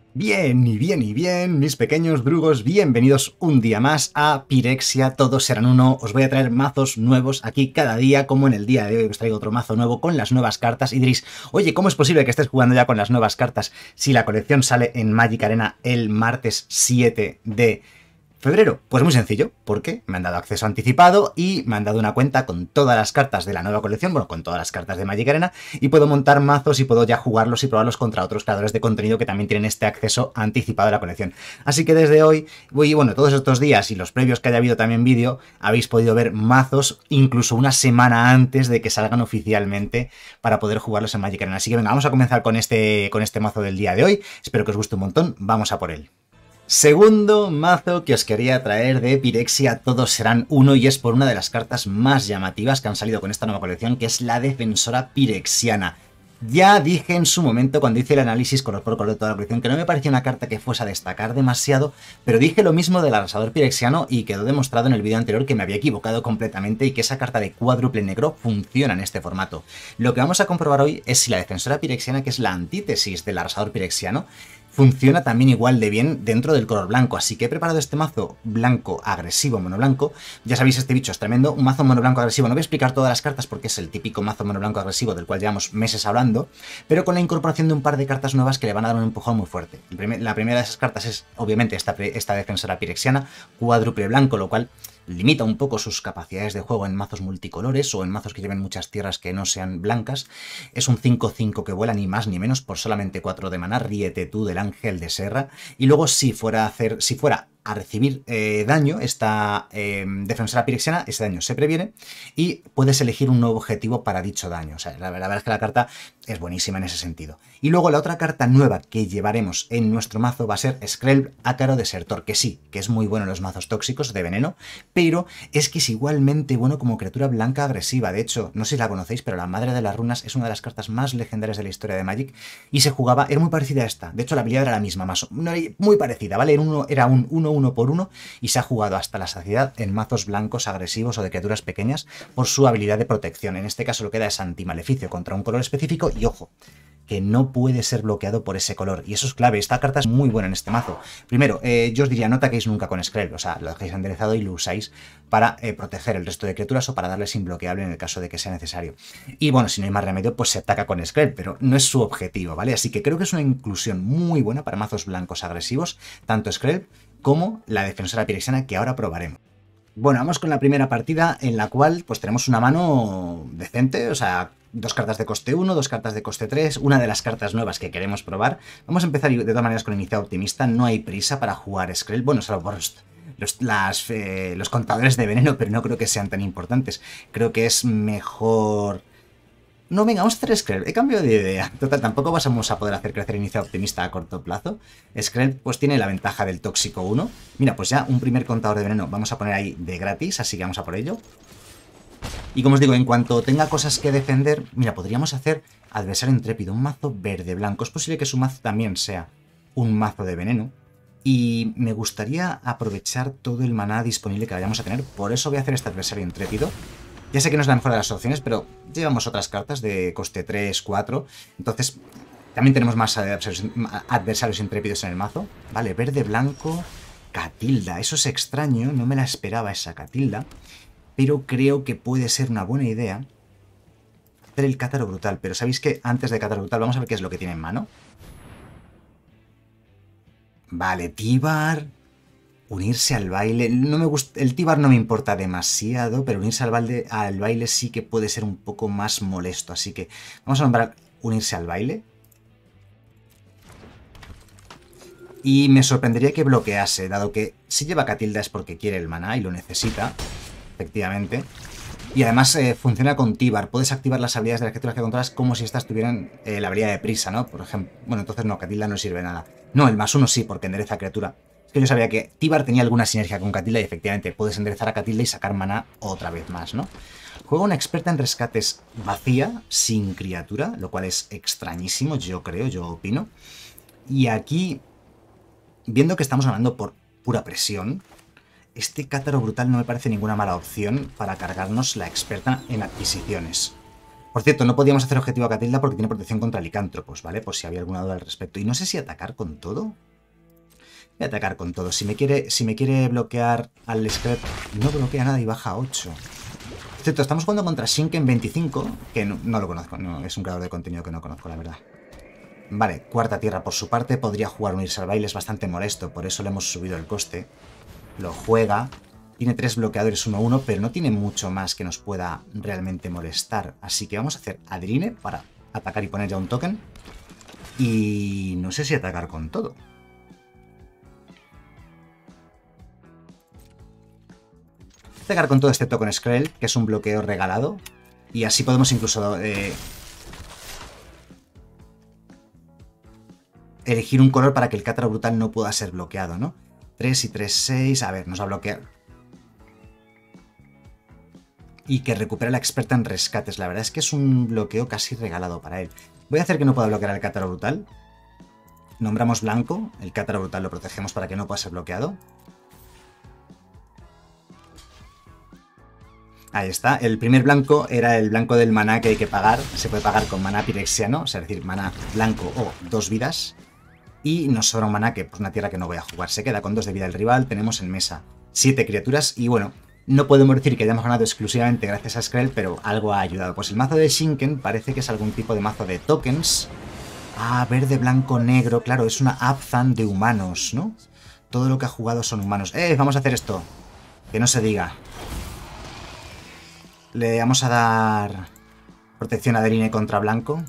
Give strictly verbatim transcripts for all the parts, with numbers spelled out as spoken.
Bien, y bien, y bien, mis pequeños drugos, bienvenidos un día más a Pirexia, todos serán uno. Os voy a traer mazos nuevos aquí cada día, como en el día de hoy os traigo otro mazo nuevo con las nuevas cartas. Y diréis, oye, ¿cómo es posible que estés jugando ya con las nuevas cartas si la colección sale en Magic Arena el martes siete de febrero? Pues muy sencillo, porque me han dado acceso anticipado y me han dado una cuenta con todas las cartas de la nueva colección, bueno, con todas las cartas de Magic Arena, y puedo montar mazos y puedo ya jugarlos y probarlos contra otros creadores de contenido que también tienen este acceso anticipado a la colección. Así que desde hoy, y bueno, todos estos días y los previos que haya habido también vídeo, habéis podido ver mazos incluso una semana antes de que salgan oficialmente para poder jugarlos en Magic Arena. Así que venga, vamos a comenzar con este, con este mazo del día de hoy. Espero que os guste un montón, vamos a por él. Segundo mazo que os quería traer de Pirexia, todos serán uno, y es por una de las cartas más llamativas que han salido con esta nueva colección, que es la Defensora Pirexiana. Ya dije en su momento, cuando hice el análisis color por color de toda la colección, que no me parecía una carta que fuese a destacar demasiado, pero dije lo mismo del Arrasador Pirexiano y quedó demostrado en el vídeo anterior que me había equivocado completamente y que esa carta de cuádruple negro funciona en este formato. Lo que vamos a comprobar hoy es si la Defensora Pirexiana, que es la antítesis del Arrasador Pirexiano, funciona también igual de bien dentro del color blanco, así que he preparado este mazo blanco agresivo mono blanco. Ya sabéis, este bicho es tremendo, un mazo mono blanco agresivo. No voy a explicar todas las cartas porque es el típico mazo mono blanco agresivo del cual llevamos meses hablando, pero con la incorporación de un par de cartas nuevas que le van a dar un empujón muy fuerte. La primera de esas cartas es obviamente esta, esta Defensora Pirexiana, cuádruple blanco, lo cual limita un poco sus capacidades de juego en mazos multicolores o en mazos que lleven muchas tierras que no sean blancas. Es un cinco cinco que vuela ni más ni menos por solamente cuatro de maná, ríete tú del Ángel de Serra. Y luego si fuera a hacer, si fuera a recibir eh, daño, esta eh, Defensora Pirexiana, ese daño se previene y puedes elegir un nuevo objetivo para dicho daño. O sea, la, la verdad es que la carta es buenísima en ese sentido. Y luego la otra carta nueva que llevaremos en nuestro mazo va a ser Skrelv, Ácaro Desertor, que sí, que es muy bueno en los mazos tóxicos de veneno, pero es que es igualmente bueno como criatura blanca agresiva. De hecho, no sé si la conocéis, pero la Madre de las Runas es una de las cartas más legendarias de la historia de Magic y se jugaba, era muy parecida a esta. De hecho, la habilidad era la misma, más, no, muy parecida, ¿vale? Era, uno, era un uno uno por uno y se ha jugado hasta la saciedad en mazos blancos agresivos o de criaturas pequeñas por su habilidad de protección. En este caso lo que da es antimaleficio contra un color específico y, ojo, que no puede ser bloqueado por ese color. Y eso es clave. Esta carta es muy buena en este mazo. Primero, eh, yo os diría, no ataquéis nunca con Skrelv. O sea, lo dejéis enderezado y lo usáis para eh, proteger el resto de criaturas o para darles imbloqueable en el caso de que sea necesario. Y bueno, si no hay más remedio, pues se ataca con Skrelv, pero no es su objetivo, ¿vale? Así que creo que es una inclusión muy buena para mazos blancos agresivos, tanto Skrelv como la Defensora Pirexiana, que ahora probaremos. Bueno, vamos con la primera partida en la cual pues tenemos una mano decente, o sea, dos cartas de coste uno, dos cartas de coste tres, una de las cartas nuevas que queremos probar. Vamos a empezar de todas maneras con iniciativa optimista, no hay prisa para jugar Skrelv, bueno, solo por los, las, eh, los contadores de veneno, pero no creo que sean tan importantes. Creo que es mejor... No, venga, vamos a hacer Skrelv, he cambiado de idea. Total, tampoco vamos a poder hacer crecer iniciativa optimista a corto plazo. Skrelv pues tiene la ventaja del tóxico uno. Mira, pues ya un primer contador de veneno vamos a poner ahí de gratis, así que vamos a por ello. Y como os digo, en cuanto tenga cosas que defender, mira, podríamos hacer Adversario Intrépido, un mazo verde-blanco. Es posible que su mazo también sea un mazo de veneno. Y me gustaría aprovechar todo el maná disponible que vayamos a tener, por eso voy a hacer este Adversario Intrépido. Ya sé que no es la mejor de las opciones, pero llevamos otras cartas de coste tres, cuatro. Entonces, también tenemos más adversarios, adversarios intrépidos en el mazo. Vale, verde, blanco, Catilda. Eso es extraño, no me la esperaba esa Catilda. Pero creo que puede ser una buena idea hacer el Cátaro Brutal. Pero ¿sabéis qué? Antes de Cátaro Brutal, vamos a ver qué es lo que tiene en mano. Vale, Tíbar... Unirse al baile, no me gusta, el Tíbar no me importa demasiado, pero unirse al baile, al baile sí que puede ser un poco más molesto, así que vamos a nombrar unirse al baile. Y me sorprendería que bloquease, dado que si lleva Catilda es porque quiere el maná y lo necesita, efectivamente. Y además eh, funciona con Tíbar, puedes activar las habilidades de las criaturas que controlas como si estas tuvieran eh, la habilidad de prisa, ¿no? Por ejemplo, bueno, entonces no, Catilda no sirve nada. No, el más uno sí, porque endereza criatura. Es que yo sabía que Tíbar tenía alguna sinergia con Catilda y efectivamente puedes enderezar a Catilda y sacar maná otra vez más, ¿no? Juega una experta en rescates vacía, sin criatura, lo cual es extrañísimo, yo creo, yo opino. Y aquí, viendo que estamos hablando por pura presión, este Cátaro Brutal no me parece ninguna mala opción para cargarnos la experta en adquisiciones. Por cierto, no podíamos hacer objetivo a Catilda porque tiene protección contra licántropos, ¿vale? Pues si había alguna duda al respecto. Y no sé si atacar con todo. Voy a atacar con todo. Si me quiere, si me quiere bloquear al Scrap, no bloquea nada y baja a ocho. Por cierto, estamos jugando contra Shinken veinticinco, que no, no lo conozco, no, es un creador de contenido que no conozco, la verdad. Vale, cuarta tierra por su parte, podría jugar un irse al baile, es bastante molesto, por eso le hemos subido el coste. Lo juega, tiene tres bloqueadores uno uno, pero no tiene mucho más que nos pueda realmente molestar. Así que vamos a hacer Adrine para atacar y poner ya un token. Y no sé si atacar con todo. Atacar con todo excepto con Skrell, que es un bloqueo regalado. Y así podemos incluso eh, elegir un color para que el Cátaro Brutal no pueda ser bloqueado, ¿no? tres y tres, seis. A ver, nos va a bloquear. Y que recupere la experta en rescates. La verdad es que es un bloqueo casi regalado para él. Voy a hacer que no pueda bloquear al Cátaro Brutal. Nombramos blanco. El Cátaro Brutal lo protegemos para que no pueda ser bloqueado. Ahí está. El primer blanco era el blanco del maná que hay que pagar. Se puede pagar con maná pirexiano, o sea, es decir, maná blanco o dos vidas. Y nos sobra un maná que, pues una tierra que no voy a jugar. Se queda con dos de vida el rival. Tenemos en mesa siete criaturas. Y bueno, no podemos decir que hayamos ganado exclusivamente gracias a Skrell, pero algo ha ayudado. Pues el mazo de Shinken parece que es algún tipo de mazo de tokens. Ah, verde, blanco, negro. Claro, es una Abzan de humanos, ¿no? Todo lo que ha jugado son humanos. ¡Eh! Vamos a hacer esto. Que no se diga. Le vamos a dar protección a Adrine contra blanco.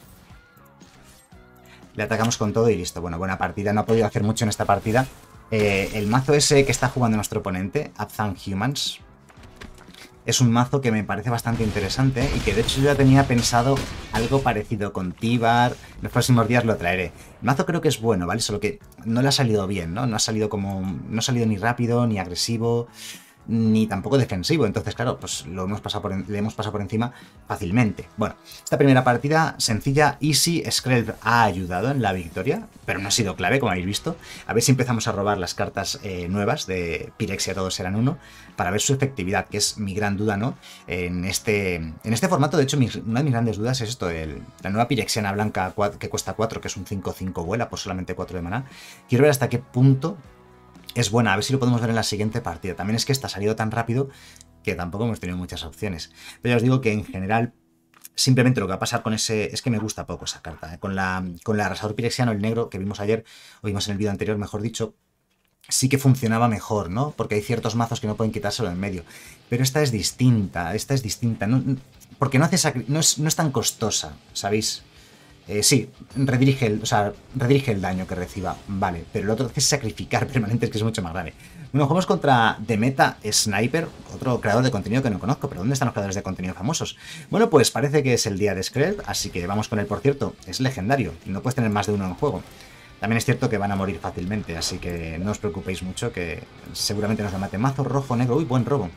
Le atacamos con todo y listo. Bueno, buena partida. No ha podido hacer mucho en esta partida. Eh, el mazo ese que está jugando nuestro oponente, Abzan Humans, es un mazo que me parece bastante interesante y que de hecho yo ya tenía pensado algo parecido con Tíbar. En los próximos días lo traeré. El mazo creo que es bueno, ¿vale? Solo que no le ha salido bien, ¿no? No ha salido como... No ha salido ni rápido, ni agresivo, ni tampoco defensivo. Entonces, claro, pues lo hemos pasado por, le hemos pasado por encima fácilmente. Bueno, esta primera partida sencilla, easy. Skrell ha ayudado en la victoria, pero no ha sido clave, como habéis visto. A ver si empezamos a robar las cartas eh, nuevas de Pirexia Todos Eran Uno, para ver su efectividad, que es mi gran duda, ¿no? En este, en este formato, de hecho, mi, una de mis grandes dudas es esto, el, la nueva Pirexiana blanca que cuesta cuatro, que es un cinco cinco vuela por solamente cuatro de maná. Quiero ver hasta qué punto es buena, a ver si lo podemos ver en la siguiente partida. También es que esta ha salido tan rápido que tampoco hemos tenido muchas opciones. Pero ya os digo que en general, simplemente lo que va a pasar con ese... Es que me gusta poco esa carta. ¿eh? Con la con el arrasador pirexiano, el negro, que vimos ayer, o vimos en el vídeo anterior, mejor dicho, sí que funcionaba mejor, ¿no? Porque hay ciertos mazos que no pueden quitárselo en medio. Pero esta es distinta, esta es distinta. No, porque no, hace no, es, no es tan costosa, ¿sabéis? Eh, sí, redirige el, o sea, redirige el daño que reciba, vale, pero el otro es sacrificar permanentes, que es mucho más grave. Bueno, jugamos contra Demeta Sniper, otro creador de contenido que no conozco, pero ¿dónde están los creadores de contenido famosos? Bueno, pues parece que es el día de Skrell, así que vamos con él. Por cierto, es legendario, y no puedes tener más de uno en juego. También es cierto que van a morir fácilmente, así que no os preocupéis mucho, que seguramente nos lo mate. Mazo rojo, negro, uy, buen robo.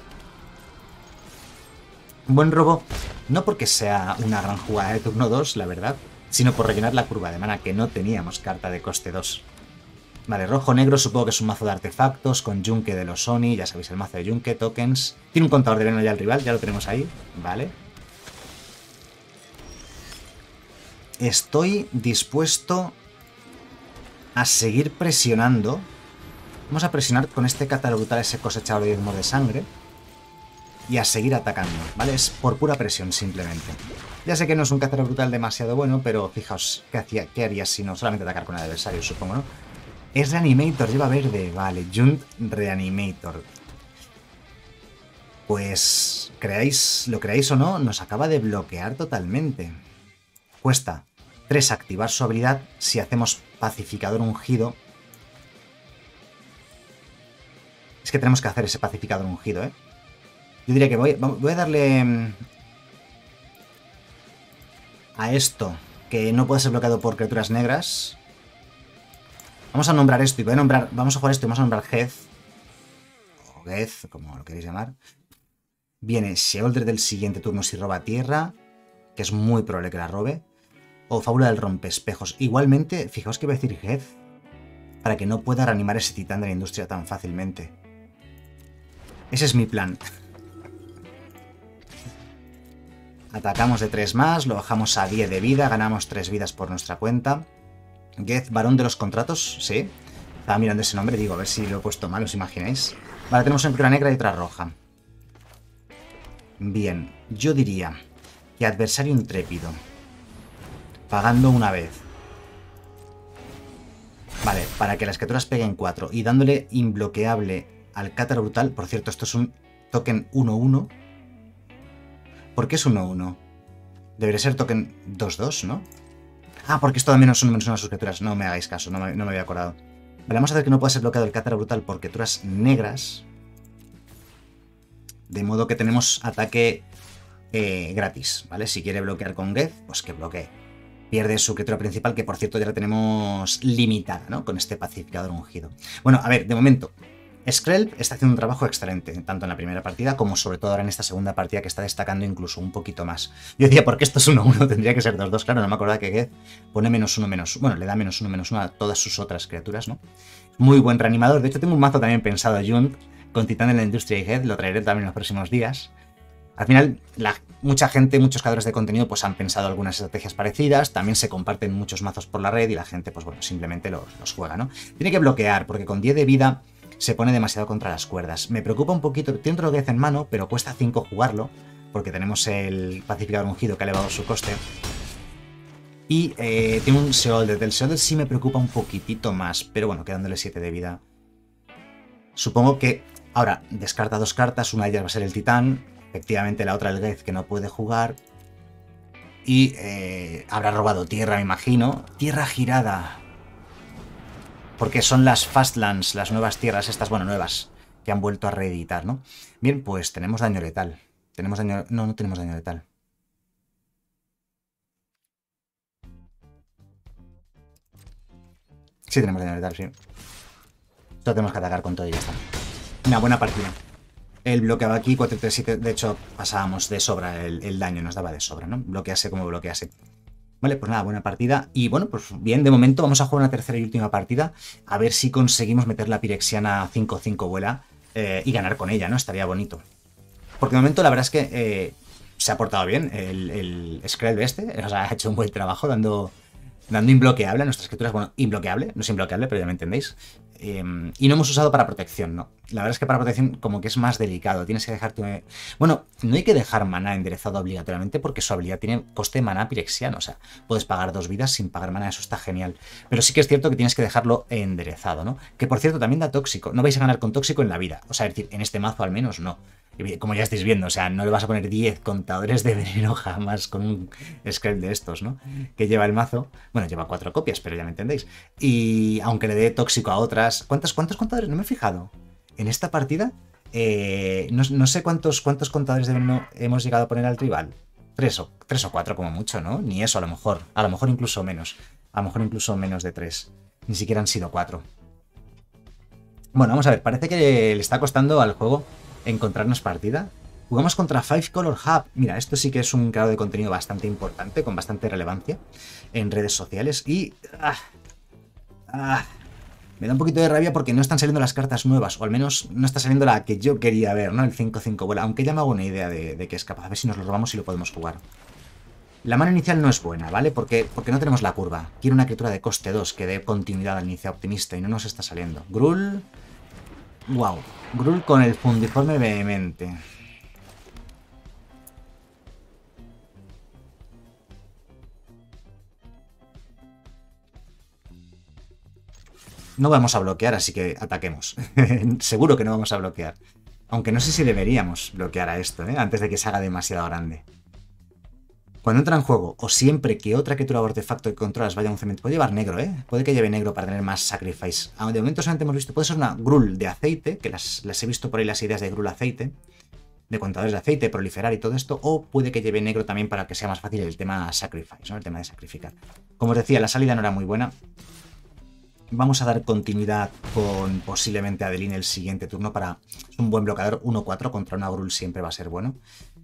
Buen robo, no porque sea una gran jugada de turno dos, la verdad, sino por rellenar la curva de mana, que no teníamos carta de coste dos. Vale, rojo-negro supongo que es un mazo de artefactos, con yunque de los Oni, ya sabéis, el mazo de yunque, tokens. Tiene un contador de veneno ya el rival, ya lo tenemos ahí, vale. Estoy dispuesto a seguir presionando. Vamos a presionar con este Cátaro Brutal, ese cosechador de diezmos de sangre. Y a seguir atacando, ¿vale? Es por pura presión, simplemente. Ya sé que no es un Cátaro Brutal demasiado bueno, pero fijaos, ¿qué, hacía, qué haría si no? Solamente atacar con el adversario, supongo, ¿no? Es Reanimator, lleva verde, vale. Junt Reanimator. Pues, creáis, lo creáis o no, nos acaba de bloquear totalmente. Cuesta tres activar su habilidad si hacemos pacificador ungido. Es que tenemos que hacer ese pacificador ungido, ¿eh? Yo diría que voy, voy a darle a esto, que no puede ser bloqueado por criaturas negras. Vamos a nombrar esto y voy a nombrar, vamos a jugar esto y vamos a nombrar Geth. O Geth, como lo queréis llamar. Viene Sheoldred del siguiente turno si roba tierra, que es muy probable que la robe. O Fábula del Rompespejos. Igualmente, fijaos que voy a decir Geth, para que no pueda reanimar ese titán de la industria tan fácilmente. Ese es mi plan. Atacamos de tres más, lo bajamos a diez de vida, ganamos tres vidas por nuestra cuenta. Geth, varón de los contratos, sí. Estaba mirando ese nombre, digo, a ver si lo he puesto mal, ¿os imagináis? Vale, tenemos una criatura negra y otra roja. Bien, yo diría que adversario intrépido. Pagando una vez. Vale, para que las criaturas peguen cuatro y dándole imbloqueable al Cátaro Brutal. Por cierto, esto es un token uno uno. ¿Por qué es uno uno? Debería ser token dos dos, ¿no? Ah, porque esto también es un menos una de sus criaturas. No me hagáis caso, no me, no me había acordado. Vale, vamos a ver que no puede ser bloqueado el Cátaro Brutal por criaturas negras. De modo que tenemos ataque eh, gratis, ¿vale? Si quiere bloquear con Geth, pues que bloquee. Pierde su criatura principal, que por cierto ya la tenemos limitada, ¿no? Con este pacificador ungido. Bueno, a ver, de momento, Skrelv está haciendo un trabajo excelente, tanto en la primera partida como sobre todo ahora en esta segunda partida, que está destacando incluso un poquito más. Yo decía, ¿por qué esto es uno uno? Tendría que ser dos dos, claro, no me acordaba que Geth pone menos uno, menos uno. Bueno, le da menos uno, menos uno a todas sus otras criaturas, ¿no? Muy buen reanimador. De hecho, tengo un mazo también pensado, Jund, con Titán en la Industria y Geth, lo traeré también en los próximos días. Al final, la, mucha gente, muchos creadores de contenido, pues han pensado algunas estrategias parecidas, también se comparten muchos mazos por la red y la gente, pues bueno, simplemente los, los juega, ¿no? Tiene que bloquear, porque con diez de vida se pone demasiado contra las cuerdas. Me preocupa un poquito, tiene otro Geth en mano, pero cuesta cinco jugarlo, porque tenemos el pacificador ungido que ha elevado su coste. Y eh, tiene un Sheoldred. El Sheoldred sí me preocupa un poquitito más, pero bueno, quedándole siete de vida. Supongo que ahora descarta dos cartas, una de ellas va a ser el Titán, efectivamente la otra el Geth que no puede jugar. Y eh, habrá robado tierra, me imagino. Tierra girada. Porque son las Fastlands, las nuevas tierras estas, bueno, nuevas, que han vuelto a reeditar, ¿no? Bien, pues tenemos daño letal. Tenemos daño... No, no tenemos daño letal. Sí tenemos daño letal, sí. Solo tenemos que atacar con todo y ya está. Una buena partida. El bloqueaba aquí, cuatro tres siete, de hecho pasábamos de sobra, el, el daño nos daba de sobra, ¿no? Bloquease como bloquease. Vale, pues nada, buena partida. Y bueno, pues bien, de momento vamos a jugar una tercera y última partida, a ver si conseguimos meter la Pirexiana cinco cinco vuela eh, y ganar con ella, ¿no? Estaría bonito. Porque de momento la verdad es que eh, se ha portado bien el, el Skrelv este, o sea, ha hecho un buen trabajo dando... Dando imbloqueable a nuestras criaturas. Bueno, imbloqueable, no es imbloqueable, pero ya me entendéis. Eh, y no hemos usado para protección, no. La verdad es que para protección como que es más delicado. Tienes que dejarte... Bueno, no hay que dejar maná enderezado obligatoriamente porque su habilidad tiene coste de maná pirexiano. O sea, puedes pagar dos vidas sin pagar maná, eso está genial. Pero sí que es cierto que tienes que dejarlo enderezado, ¿no? Que por cierto también da tóxico. No vais a ganar con tóxico en la vida. O sea, es decir, en este mazo al menos no. Como ya estáis viendo, o sea, no le vas a poner diez contadores de veneno jamás con un Skrelv de estos, ¿no? Que lleva el mazo. Bueno, lleva cuatro copias, pero ya me entendéis. Y aunque le dé tóxico a otras... ¿Cuántos, cuántos contadores? No me he fijado. En esta partida, eh, no, no sé cuántos, cuántos contadores de veneno hemos llegado a poner al rival. Tres o, tres o cuatro como mucho, ¿no? Ni eso, a lo mejor. A lo mejor incluso menos. A lo mejor incluso menos de tres. Ni siquiera han sido cuatro. Bueno, vamos a ver. Parece que le está costando al juego encontrarnos partida. Jugamos contra Five Color Hub. Mira, esto sí que es un creador de contenido bastante importante, con bastante relevancia en redes sociales. Y... Ah, ah, me da un poquito de rabia porque no están saliendo las cartas nuevas, o al menos no está saliendo la que yo quería ver, ¿no? El cinco cinco vuela, aunque ya me hago una idea de, de que es capaz. A ver si nos lo robamos y lo podemos jugar. La mano inicial no es buena, ¿vale? Porque, porque no tenemos la curva. Quiero una criatura de coste dos que dé continuidad al inicio optimista y no nos está saliendo. Gruul... Wow. Gruul con el fundiforme vehemente. No vamos a bloquear, así que ataquemos. Seguro que no vamos a bloquear. Aunque no sé si deberíamos bloquear a esto, ¿eh? Antes de que se haga demasiado grande. Cuando entra en juego, o siempre que otra criatura o artefacto que controlas vaya a un cementerio... Puede llevar negro, ¿eh? Puede que lleve negro para tener más sacrifice. De momento solamente hemos visto... Puede ser una Gruul de aceite, que las, las he visto por ahí las ideas de Gruul aceite, de contadores de aceite, proliferar y todo esto, o puede que lleve negro también para que sea más fácil el tema sacrifice, ¿no? El tema de sacrificar. Como os decía, la salida no era muy buena. Vamos a dar continuidad con posiblemente Adeline el siguiente turno para... Es un buen bloqueador, uno cuatro contra una Gruul siempre va a ser bueno.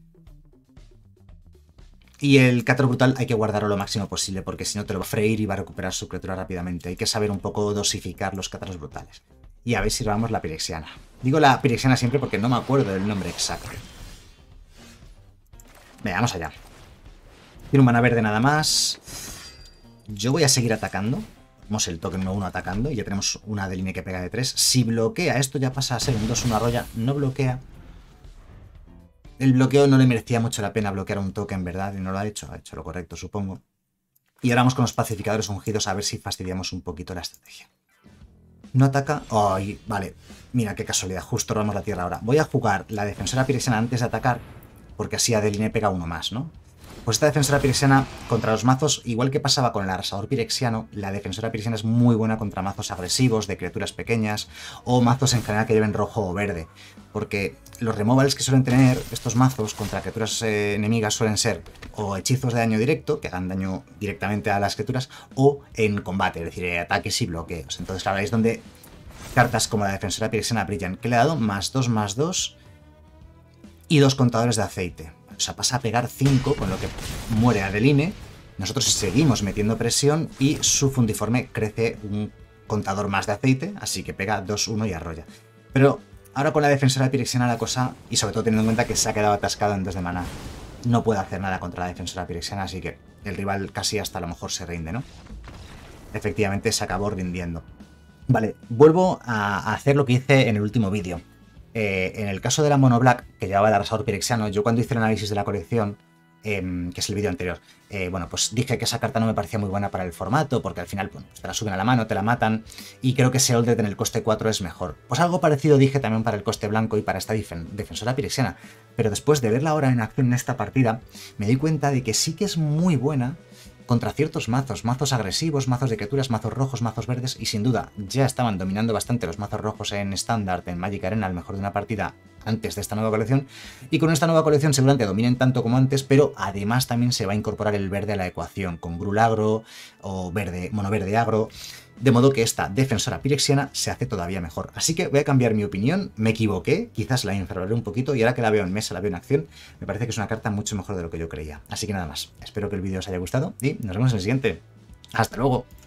Y el Cátaro Brutal hay que guardarlo lo máximo posible, porque si no te lo va a freír y va a recuperar su criatura rápidamente. Hay que saber un poco dosificar los Cátaros Brutales. Y a ver si robamos la Pirexiana. Digo la Pirexiana siempre porque no me acuerdo del nombre exacto. Venga, vamos allá. Tiene un mana verde nada más. Yo voy a seguir atacando. Tenemos el token uno uno atacando y ya tenemos una Adeline que pega de tres. Si bloquea, esto ya pasa a ser un dos uno arrolla. No bloquea. El bloqueo no le merecía mucho la pena bloquear un token, ¿verdad? Y no lo ha hecho. Ha hecho lo correcto, supongo. Y ahora vamos con los pacificadores ungidos a ver si fastidiamos un poquito la estrategia. No ataca. Ay, vale. Mira qué casualidad. Justo robamos la tierra ahora. Voy a jugar la defensora pirexiana antes de atacar. Porque así Adeline pega uno más, ¿no? Pues esta defensora pirexiana contra los mazos, igual que pasaba con el arrasador pirexiano, la defensora pirexiana es muy buena contra mazos agresivos, de criaturas pequeñas, o mazos en general que lleven rojo o verde. Porque los removals que suelen tener estos mazos contra criaturas eh, enemigas suelen ser o hechizos de daño directo, que hagan daño directamente a las criaturas, o en combate, es decir, eh, ataques y bloqueos. Entonces, claro, ahí es donde cartas como la defensora pirexiana brillan. Que le ha dado más dos, más dos y dos contadores de aceite. O sea, pasa a pegar cinco, con lo que muere Adeline. Nosotros seguimos metiendo presión y su fundiforme crece un contador más de aceite, así que pega dos uno y arrolla. Pero ahora con la defensora pirexiana la cosa, y sobre todo teniendo en cuenta que se ha quedado atascado en dos de maná, no puede hacer nada contra la defensora pirexiana, así que el rival casi hasta a lo mejor se rinde, ¿no? Efectivamente se acabó rindiendo. Vale, vuelvo a hacer lo que hice en el último vídeo. Eh, en el caso de la Mono Black, que llevaba el arrasador pirexiano, yo cuando hice el análisis de la colección, eh, que es el vídeo anterior, eh, bueno, pues dije que esa carta no me parecía muy buena para el formato, porque al final bueno, pues te la suben a la mano, te la matan, y creo que ese Oldred en el coste cuatro es mejor. Pues algo parecido dije también para el coste blanco y para esta defensora pirexiana, pero después de verla ahora en acción en esta partida, me di cuenta de que sí que es muy buena contra ciertos mazos, mazos agresivos, mazos de criaturas, mazos rojos, mazos verdes, y sin duda ya estaban dominando bastante los mazos rojos en Standard, en Magic Arena, al mejor de una partida antes de esta nueva colección, y con esta nueva colección seguramente dominen tanto como antes, pero además también se va a incorporar el verde a la ecuación, con Grul agro o verde, mono verde agro, de modo que esta defensora pirexiana se hace todavía mejor. Así que voy a cambiar mi opinión, me equivoqué, quizás la infravaloré un poquito, y ahora que la veo en mesa, la veo en acción, me parece que es una carta mucho mejor de lo que yo creía. Así que nada más, espero que el vídeo os haya gustado y nos vemos en el siguiente. ¡Hasta luego!